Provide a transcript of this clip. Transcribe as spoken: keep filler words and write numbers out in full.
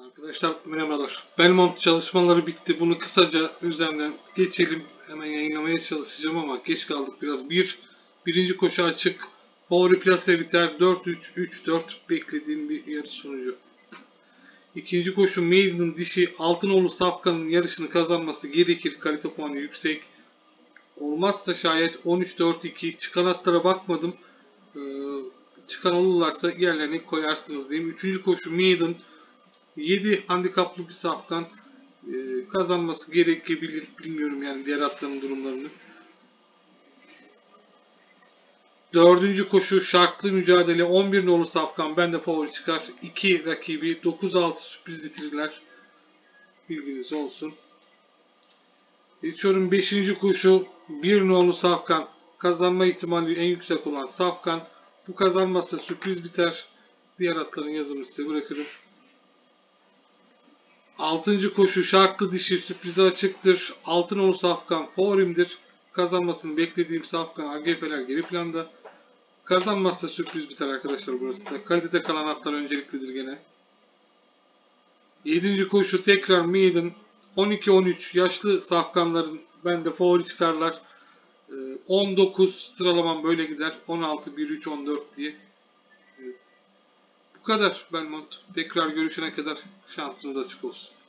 Arkadaşlar merhabalar. Belmont çalışmaları bitti. Bunu kısaca üzerinden geçelim. Hemen yayınlamaya çalışacağım ama geç kaldık biraz. Bir, birinci koşu açık. Power Place biter. dört üç üç dört beklediğim bir yarış sonucu. İkinci koşu Maiden'ın dişi Altınoğlu Safkan'ın yarışını kazanması gerekir. Kalite puanı yüksek. Olmazsa şayet on üç dört iki çıkan atlara bakmadım. Ee, çıkan olurlarsa yerlerine koyarsınız diyeyim. Üçüncü koşu Maiden yedi handikaplı bir safkan, e, kazanması gerekebilir. Bilmiyorum yani diğer atların durumlarını. Dördüncü koşu şartlı mücadele on bir nolu safkan bende favori çıkar. iki rakibi dokuz altı sürpriz bitirirler. Bilginiz olsun. Geçiyorum beşinci koşu bir nolu safkan. Kazanma ihtimali en yüksek olan safkan. Bu kazanmazsa sürpriz biter. Diğer atların yazımını size bırakırım. altıncı koşu şartlı dişi sürprize açıktır. Altınoğlu Safkan favorimdir. Kazanmasını beklediğim Safkan A G F'ler geri planda. Kazanmazsa sürpriz biter arkadaşlar burası da. Kalitede kalan atlar önceliklidir gene. yedinci koşu tekrar Maiden. on iki on üç yaşlı safkanların bende favori çıkarlar. on dokuz sıralamam böyle gider. on altı bir üç on dört diye. Bu kadar Belmont. Tekrar görüşene kadar şansınız açık olsun.